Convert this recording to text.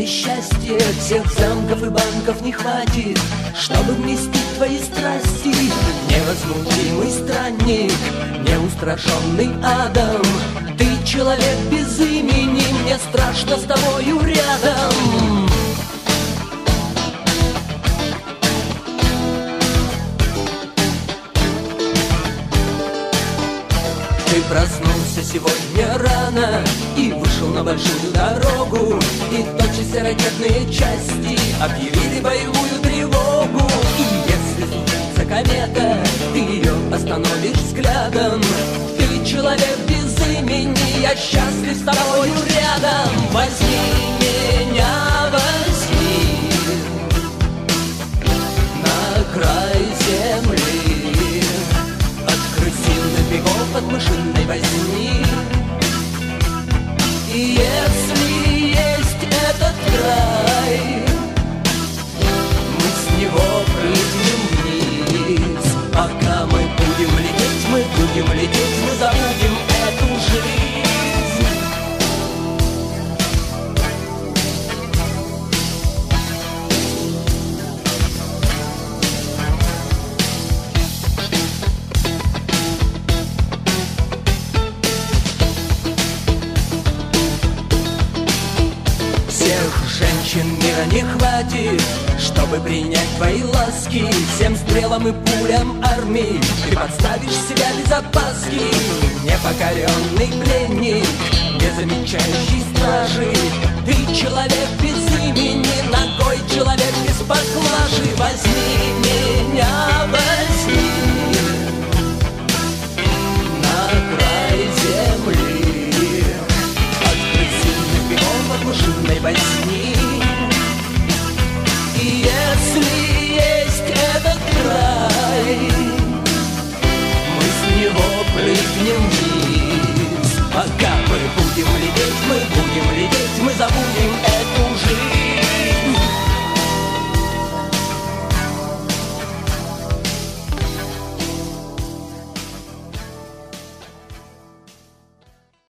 счастья всех замков и банков не хватит, чтобы вместить твои страсти. Невозмутимый странник, неустрашенный адом, ты человек без имени, мне страшно с тобою рядом. Ты проснулся сегодня рано и вышел на большую дорогу, и тотчас все ракетные части объявили боевую тревогу. И если случится комета, ты ее остановишь взглядом. Ты человек без имени, я счастлив с тобою рядом. Возьми меня, возьми на край земли, от крысиных бегов, от мышиной возни. И если есть этот край, мы с него прыгнем вниз. Пока мы будем лететь, мы забудем эту жизнь. Женщин мира не хватит, чтобы принять твои ласки. Всем стрелам и пулям армии ты подставишь себя без опаски. Непокоренный пленник, не замечающий стражи, ты человек без имени, ногой человек без поклажи.